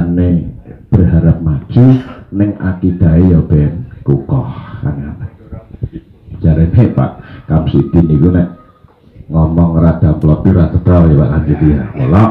tujuannya berharap maju, neng akidahe ya ben kukoh kan. Jarene Pak Kamsidin itu nek ngomong rada plopi rada tau ya Pak Kamsidin ya. Kalau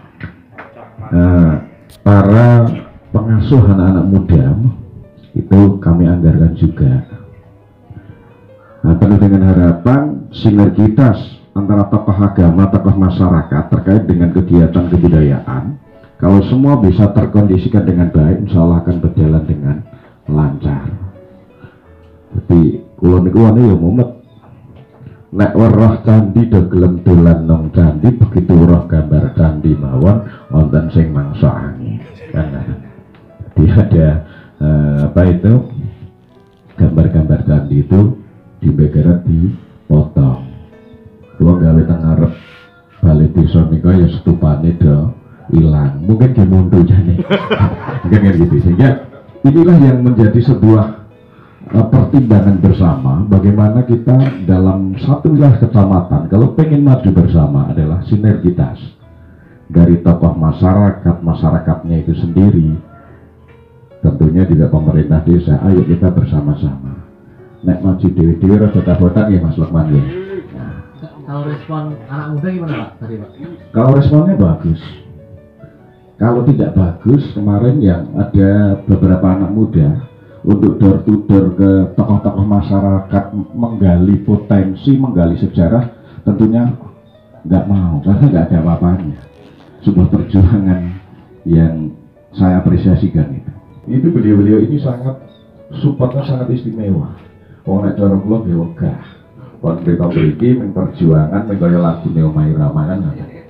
para pengasuh anak-anak muda itu kami anggarkan juga. Nah, penuh dengan harapan sinergitas antara tokoh agama, tokoh masyarakat terkait dengan kegiatan kebudayaan. Kalau semua bisa terkondisikan dengan baik, insya Allah akan berjalan dengan lancar. Jadi kulon niku ane ya mumet. Nek weruh candi do gelem dolan nang candi, begitu weruh gambar candi mawon wonten sing mangsa angin. Kan dia ada apa itu gambar-gambar candi itu dibegeret dipotong. Kalau gawe teng ngarep balik desa nika ya stupane do hilang. Mungkin dia mundur jane. Mungkin kan gitu. Sehingga inilah yang menjadi sebuah pertimbangan bersama bagaimana kita dalam satu wilayah kecamatan kalau pengen maju bersama adalah sinergitas dari tokoh masyarakatnya itu sendiri, tentunya juga pemerintah desa. Ayo kita bersama-sama nek maju dewi-dewi rada-rada ya Mas Lukman ya. Nah, kalau respon anak muda gimana Pak tadi Pak? Kalau responnya bagus. Kalau tidak bagus, kemarin yang ada beberapa anak muda untuk door to door ke tokoh-tokoh masyarakat menggali potensi, menggali sejarah, tentunya nggak mau karena nggak ada apa-apanya. Sebuah perjuangan yang saya apresiasikan itu. Itu beliau-beliau ini sangat supportnya sangat istimewa. Wong nek cara kula nggih wegah. Kon mereka mriki men perjuangan men kaya lagune Omah Irama kan.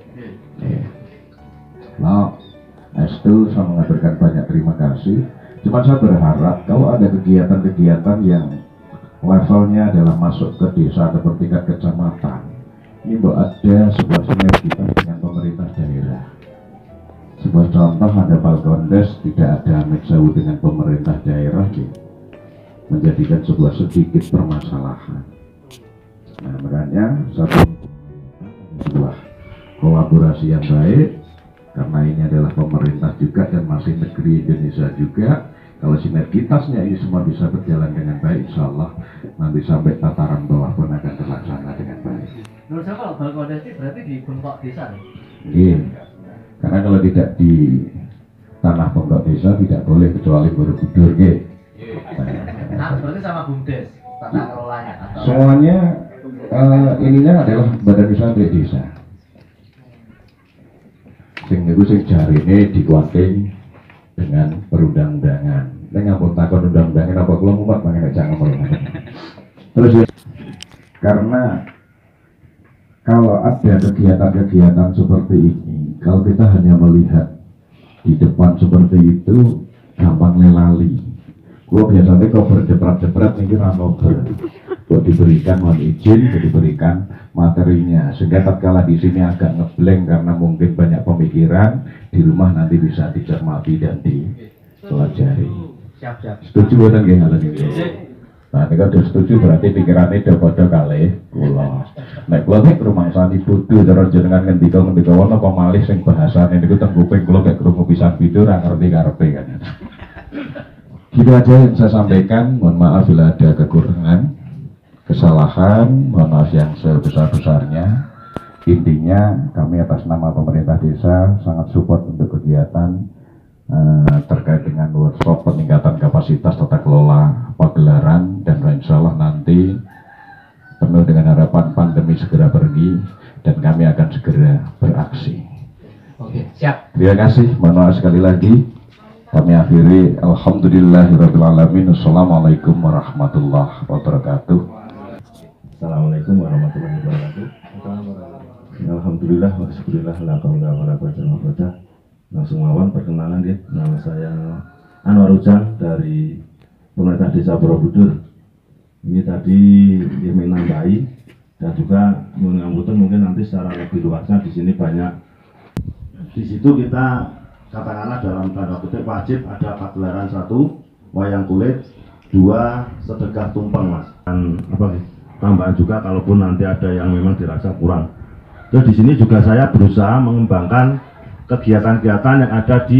Nah, Estu saya mengaturkan banyak terima kasih. Cuma saya berharap kalau ada kegiatan-kegiatan yang levelnya adalah masuk ke desa atau tingkat kecamatan, ini ada sebuah sinergitas dengan pemerintah daerah. Sebuah contoh ada Balkondes, tidak ada Meksawu dengan pemerintah daerah, menjadikan sebuah sedikit permasalahan. Nah, makanya satu sebuah kolaborasi yang baik. Karena ini adalah pemerintah juga dan masih negeri Indonesia juga. Kalau sinergitasnya ini semua bisa berjalan dengan baik, insya Allah nanti sampai tataran bawah pun akan terlaksana dengan baik. Menurut saya kalau Balkondes ini berarti di bengkok desa nih? Iya, karena kalau tidak di tanah bengkok desa tidak boleh kecuali Borobudur. Nah, berarti sama BUMDes, tata kelolanya? Semuanya ininya adalah Badan Usaha Milik Desa. Sing niku sing jarine dikuatin dengan perundang-undangan. Nek ngampun takon undang-undangan apa kula mumet mangke jangan ngomong. Terus ya, karena kalau ada kegiatan-kegiatan seperti ini, kalau kita hanya melihat di depan seperti itu gampang lelali. Gua biasanya kok berjepret-jepret mikir anober. Kok diberikan mohon izin, diberikan materinya. Sehingga tatkala di sini agak ngeblank karena mungkin banyak pemikiran, di rumah nanti bisa dicermati dan dipelajari. Siap-siap. Setuju kan nggih hal ini? Nah, ini kalau setuju berarti pikirannya udah pada kalih kula. Nek kula nek rumangsani bodho cara jenengan ngendika wono apa malih sing bahasane niku teng kuping kula nek krungu pisan video ora ngerti karepe kan. Gitu aja yang saya sampaikan. Mohon maaf bila ada kekurangan, kesalahan, mohon maaf yang sebesar-besarnya. Intinya kami atas nama pemerintah desa sangat support untuk kegiatan terkait dengan workshop peningkatan kapasitas tata kelola pagelaran, dan insya Allah nanti penuh dengan harapan pandemi segera pergi dan kami akan segera beraksi. Oke, siap. Terima kasih, mohon maaf sekali lagi. Kami akhiri, alhamdulillahirrahmanirrahim. Assalamualaikum warahmatullahi wabarakatuh. Assalamualaikum warahmatullahi wabarakatuh. Alhamdulillah, wassallallahu ala rasulillah. Langsung mawon perkenalan ya. Nama saya Anwar Ujang dari pemerintah desa Borobudur. Ini tadi dia menambahi dan juga mengambilkan mungkin nanti secara lebih luasnya di sini banyak. Di situ kita katakanlah dalam tanda kutip wajib ada pagelaran 1, wayang kulit, 2, sedekah tumpeng mas. Dan apa tambahan juga kalaupun nanti ada yang memang dirasa kurang. Terus di sini juga saya berusaha mengembangkan kegiatan-kegiatan yang ada di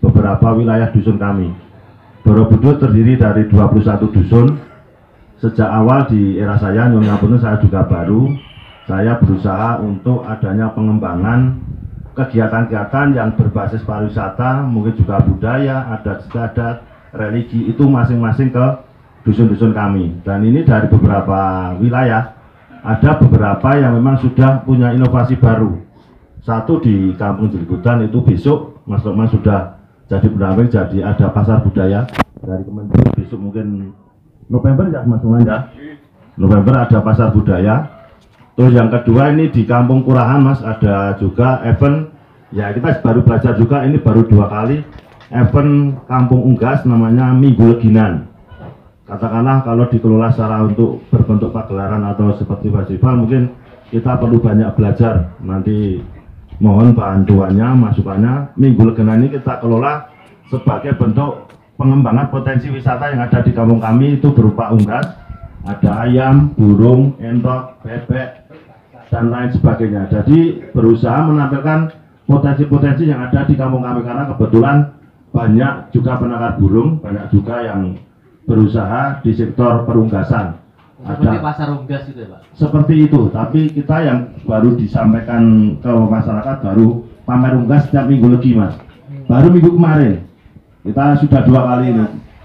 beberapa wilayah dusun kami. Borobudur terdiri dari 21 dusun. Sejak awal di era saya, Nyonya Punten, saya juga baru, saya berusaha untuk adanya pengembangan kegiatan-kegiatan yang berbasis pariwisata, mungkin juga budaya, adat istiadat, religi, itu masing-masing ke dusun-dusun kami. Dan ini dari beberapa wilayah, ada beberapa yang memang sudah punya inovasi baru. Satu di Kampung Jelikutan, itu besok Mas Lukman sudah jadi pendamping, jadi ada pasar budaya dari Kementerian. Besok mungkin November ya Mas Lukman ya, November ada pasar budaya. Terus yang kedua ini di Kampung Kurahan Mas, ada juga event, ya kita baru belajar juga, ini baru 2 kali event Kampung Unggas, namanya Minggu Leginan. Katakanlah kalau dikelola secara untuk berbentuk pagelaran atau seperti festival, mungkin kita perlu banyak belajar. Nanti mohon bantuannya, masukannya. Minggu Leginan ini kita kelola sebagai bentuk pengembangan potensi wisata yang ada di kampung kami, itu berupa unggas, ada ayam, burung, entok, bebek, dan lain sebagainya. Jadi berusaha menampilkan potensi-potensi yang ada di kampung kami, karena kebetulan banyak juga penangkar burung, banyak juga yang berusaha di sektor perunggasan. Seperti Ada pasar unggas gitu ya Pak? seperti itu, tapi kita yang baru disampaikan ke masyarakat baru pamer unggas setiap minggu lagi Mas. Baru minggu kemarin kita sudah 2 kali ini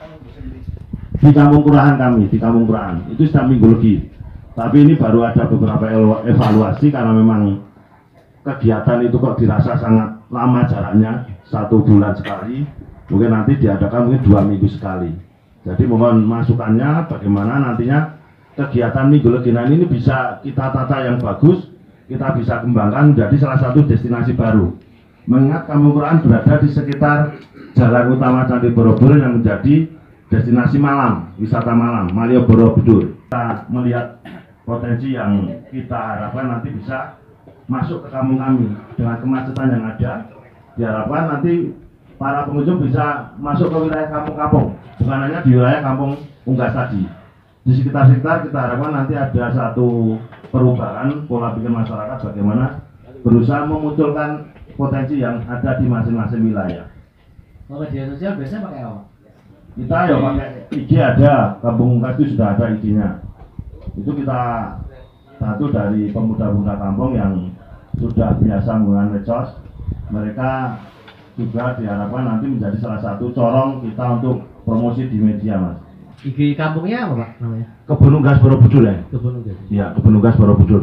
di Kampung Kurahan kami, di Kampung Kurahan itu setiap minggu lagi. Tapi ini baru ada beberapa evaluasi karena memang kegiatan itu kok dirasa sangat lama jaraknya, 1 bulan sekali, mungkin nanti diadakan mungkin 2 minggu sekali. Jadi mohon masukannya bagaimana nantinya kegiatan Minggu Leginan ini bisa kita tata yang bagus, kita bisa kembangkan menjadi salah satu destinasi baru. Mengingat Kampung Kurahan berada di sekitar jalan utama Candi Borobudur yang menjadi destinasi malam, wisata malam, Malio Borobudur. Kita melihat potensi yang kita harapkan nanti bisa masuk ke kampung kami dengan kemacetan yang ada. Diharapkan nanti para pengunjung bisa masuk ke wilayah kampung-kampung, bukan hanya di wilayah Kampung Unggas tadi. Di sekitar-sekitar kita harapkan nanti ada satu perubahan pola pikir masyarakat, bagaimana berusaha memunculkan potensi yang ada di masing-masing wilayah. Kalau media sosial biasanya pakai apa? Kita ya pakai IG, ada Kampung Unggas itu sudah ada IG-nya. Itu kita satu dari pemuda-pemuda kampung yang sudah biasa menggunakan medsos. Mereka juga diharapkan nanti menjadi salah satu corong kita untuk promosi di media Mas. IG kampungnya apa Pak namanya? Kebun Unggas Borobudur ya? Kebun Unggas. Iya, Kebun Unggas Borobudur.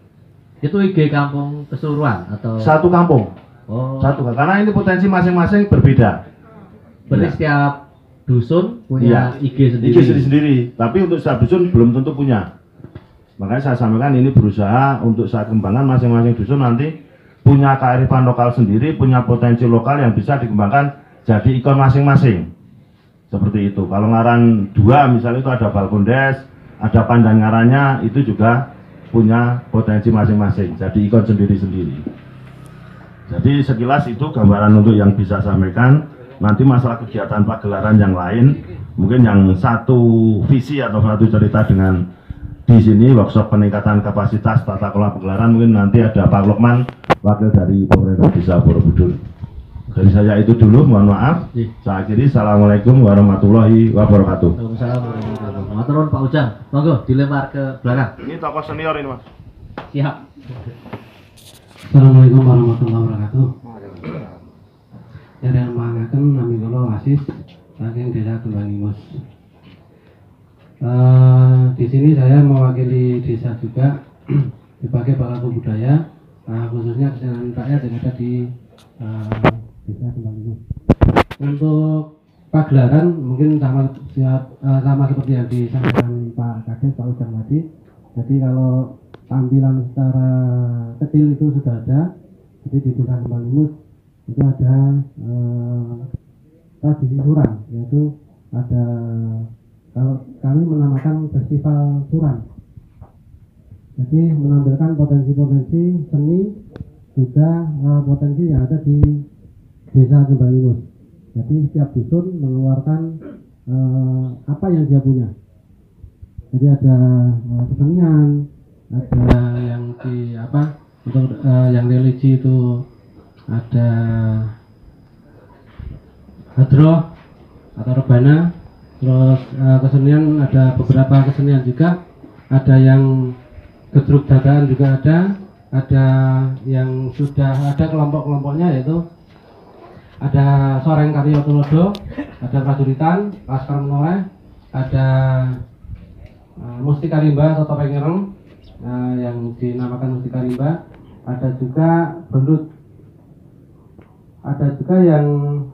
Itu IG kampung keseluruhan atau? Satu kampung. Oh. Satu, karena ini potensi masing-masing berbeda. Berarti Ya. setiap dusun punya Iya. IG sendiri. IG sendiri, tapi untuk setiap dusun belum tentu punya. Makanya saya sampaikan ini berusaha untuk saya kembangkan masing-masing dusun nanti punya kearifan lokal sendiri, punya potensi lokal yang bisa dikembangkan jadi ikon masing-masing. Seperti itu. Kalau ngaran 2 misalnya itu ada Balkondes, ada Pandan ngarannya, itu juga punya potensi masing-masing, jadi ikon sendiri-sendiri. Jadi sekilas itu gambaran untuk yang bisa sampaikan. Nanti masalah kegiatan pagelaran yang lain, mungkin yang satu visi atau satu cerita dengan di sini workshop peningkatan kapasitas tata kelola pagelaran, mungkin nanti ada Pak Lukman, wakil dari pemerintah desa Borobudur. Dari saya itu dulu, mohon maaf. Saya akhiri, assalamualaikum warahmatullahi wabarakatuh. Waalaikumsalam warahmatullahi wabarakatuh. Matur nuwun Pak Ujang. Monggo dilempar ke belakang. Ini tokoh senior ini Mas. Siap. Assalamualaikum warahmatullahi wabarakatuh. Yang mangkaken nami kula Asis saking Desa Gembangimus. Di sini saya mewakili desa juga sebagai pelaku budaya, khususnya kesenian rakyat yang ada di Desa Gembangimus. Untuk pagelaran mungkin sama seperti yang disampaikan Pak Kades, Pak Ujang tadi. Jadi kalau tampilan secara kecil itu sudah ada. Jadi di Desa Gembangimus itu ada tradisi suran, yaitu ada, kalau kami menamakan festival suran. Jadi menampilkan potensi-potensi seni, juga potensi yang ada di Desa Gembangimus. Jadi setiap dusun mengeluarkan apa yang dia punya. Jadi ada kesenian, ada yang di apa untuk yang religi itu ada hadroh atau rebana. Terus kesenian ada beberapa kesenian juga, ada yang gedruk dadaan juga ada yang sudah ada kelompok-kelompoknya, yaitu ada Soreng Karyo Tulodo, ada Prajuritan, Laskar Menoreh, ada Mustika Rimba atau Topeng Ireng yang dinamakan Mustika Rimba, ada juga Bendut, ada juga yang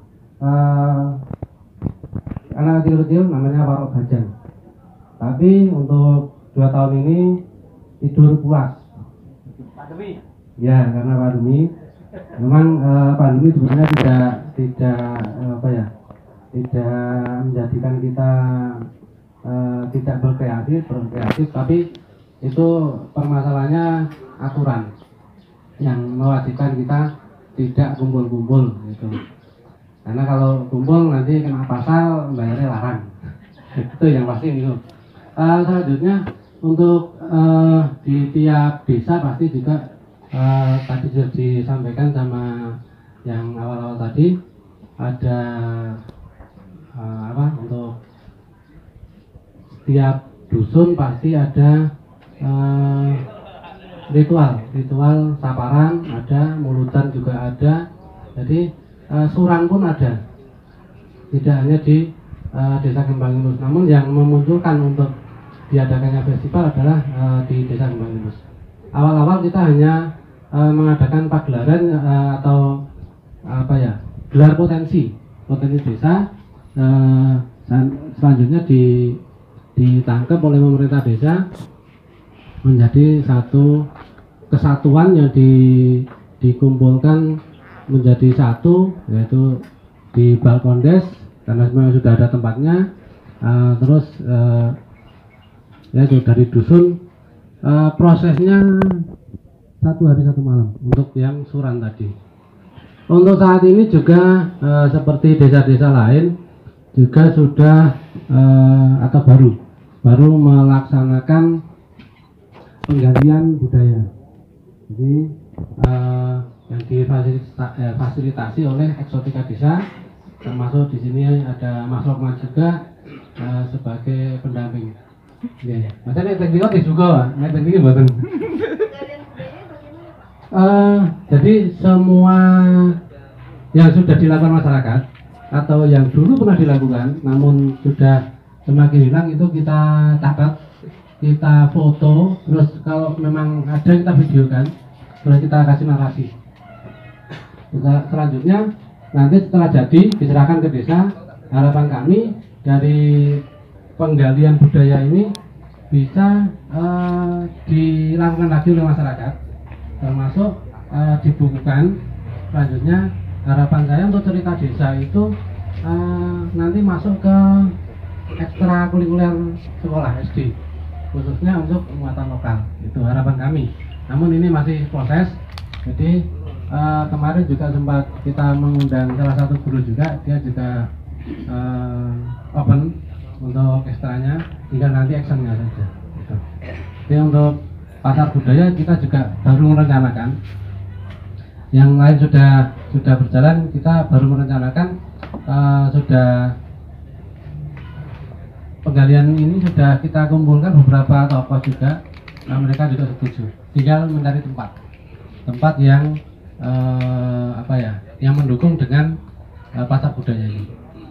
anak kecil-kecil namanya Warok Bajang. Tapi untuk 2 tahun ini tidur pulas. Pandemi. Ya, karena pandemi. Memang pandemi sebenarnya tidak menjadikan kita tidak berkreatif, tapi itu permasalahannya aturan yang mewajibkan kita tidak kumpul-kumpul gitu. Karena kalau kumpul nanti kena pasal, bayarnya larang. Itu yang pasti itu. Selanjutnya untuk di tiap desa pasti juga tadi sudah disampaikan sama yang awal-awal tadi, ada untuk setiap dusun pasti ada ritual saparan, ada mulutan juga ada. Jadi surang pun ada, tidak hanya di Desa Kembang Ilus, namun yang memunculkan untuk diadakannya festival adalah di Desa Kembang Ilus. Awal-awal kita hanya mengadakan pagelaran atau gelar potensi desa. Selanjutnya ditangkap oleh pemerintah desa menjadi satu kesatuan yang dikumpulkan menjadi satu, yaitu di Balkondes karena memang sudah ada tempatnya. Terus yaitu dari dusun, prosesnya 1 hari 1 malam untuk yang suran tadi. Untuk saat ini juga seperti desa-desa lain juga sudah atau baru melaksanakan penggantian budaya. Jadi yang difasilitasi oleh Eksotika Desa, termasuk di sini ada Mas Lokman juga sebagai pendamping. Ya, Mas ini teknik juga, Mas teknik buatan. Jadi semua yang sudah dilakukan masyarakat atau yang dulu pernah dilakukan namun sudah semakin hilang itu kita catat, kita foto, terus kalau memang ada kita videokan, terus kita kasih narasi. Selanjutnya nanti setelah jadi diserahkan ke desa. Harapan kami dari penggalian budaya ini bisa dilakukan lagi oleh masyarakat, termasuk dibukukan. Selanjutnya harapan saya untuk cerita desa itu nanti masuk ke ekstrakurikuler sekolah SD, khususnya untuk muatan lokal. Itu harapan kami. Namun ini masih proses. Jadi kemarin juga sempat kita mengundang salah satu guru juga, dia juga open untuk ekstranya, tinggal nanti actionnya saja. Gitu. Jadi untuk pasar budaya kita juga baru merencanakan. Yang lain sudah berjalan, kita baru merencanakan, sudah penggalian ini sudah kita kumpulkan beberapa tokoh juga. Mereka juga setuju. Tinggal mencari tempat yang yang mendukung dengan pasar budaya ini.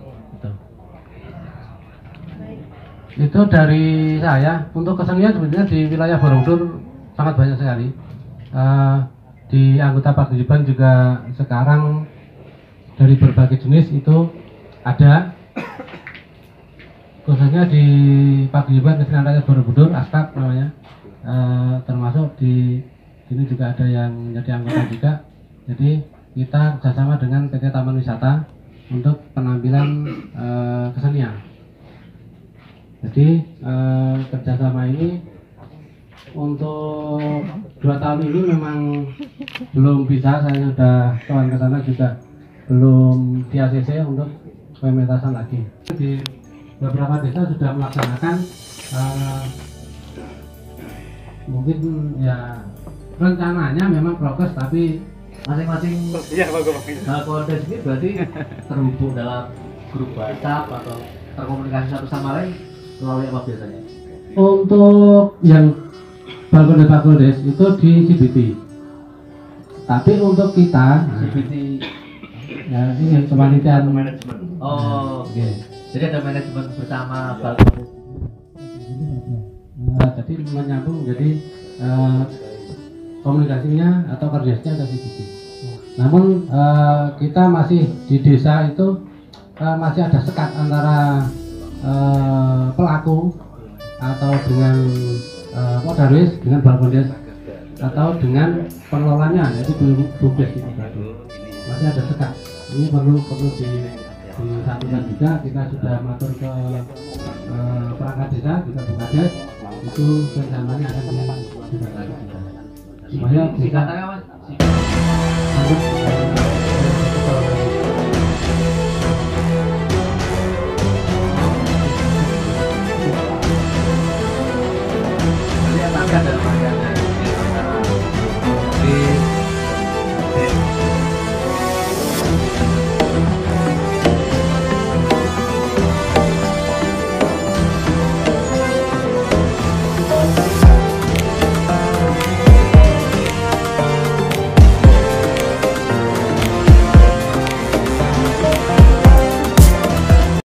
Itu dari saya. Untuk kesenian sebenarnya di wilayah Borobudur sangat banyak sekali. Di anggota paguyuban juga sekarang dari berbagai jenis itu ada. Khususnya di paguyuban Kesenian Rakyat Borobudur, ASKAP namanya. Termasuk di sini juga ada yang menjadi anggota juga. Jadi kita kerjasama dengan PT Taman Wisata untuk penampilan kesenian. Jadi kerjasama ini untuk 2 tahun ini memang belum bisa. Saya sudah kawan ke sana juga belum di ACC untuk pementasan lagi. Di beberapa desa sudah melaksanakan mungkin ya rencananya memang progres, tapi masing-masing Balkondes ini berarti terhubung dalam grup WhatsApp atau terkomunikasi satu sama lain melalui apa biasanya? Untuk yang Balkondes itu di CBT. Tapi untuk kita, CBT. ya ini kepanitiaan Oh, oke. jadi ada manajemen bersama Balkondes. Jadi menyambung jadi komunikasinya atau kerjasnya ke CBT. Namun kita masih di desa itu masih ada sekat antara pelaku atau dengan Podarwis dengan Balkondes atau dengan pengelolanya yaitu BUMDes itu tadi. Masih ada sekat. Ini perlu disatukan juga. Kita sudah matur ke perangkat desa, kita Bukades itu rencananya akan supaya bisa Singkatannya, Mas?